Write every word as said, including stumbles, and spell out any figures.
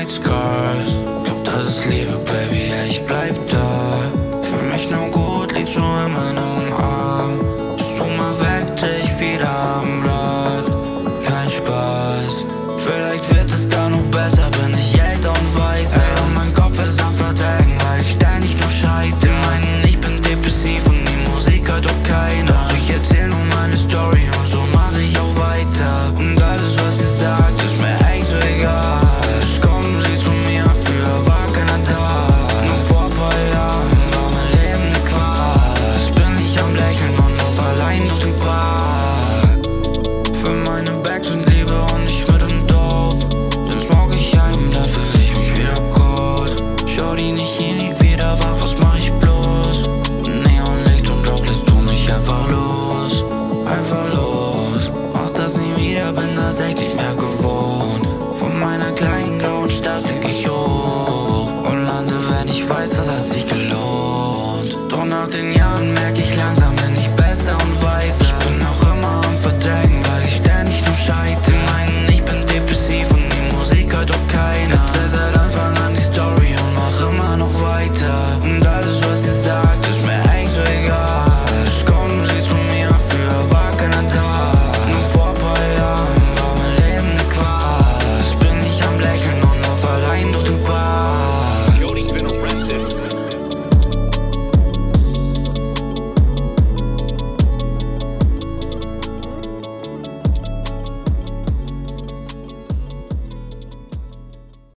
White Scars. Glaub, das ist Liebe, Baby, ja, ich bleib da. Für mich nur gut, liegst du in meinem Arm. Bist du mal weg, dreh ich wieder am Rad. Kein Spaß, vielleicht wird es da noch besser, bin ich älter und weiser. Ey, und mein Kopf ist am Verdenken, weil ich ständig nur scheitere. Die meinen, ich bin depressiv und die Musik hört doch keiner. Doch ich erzähl nur meine Story und so mach ich auch weiter. Und alles, was sie sagt, ist mir echt so egal. Es kommen sie zu mir, früher war keiner da. Nur vor ein paar Jahren war mein Leben ne Qual. Jetzt bin ich am Lächeln und auf allein durch den Park. Für meine Bags und Liebe und nicht mit dem Dope. Dann smoke ich ein, da fühl ich mich wieder gut. Jody, nicht hier, nie wieder wach, was mach ich bloß? Neonlicht und Rock, lässt du mich einfach los. Einfach los, mach das nie wieder, bin das echt nicht mehr gewohnt. Von meiner kleinen grauen Stadt flieg ich hoch und lande, wenn ich weiß, das hat sich gelohnt. Doch nach den Jahren merk ich,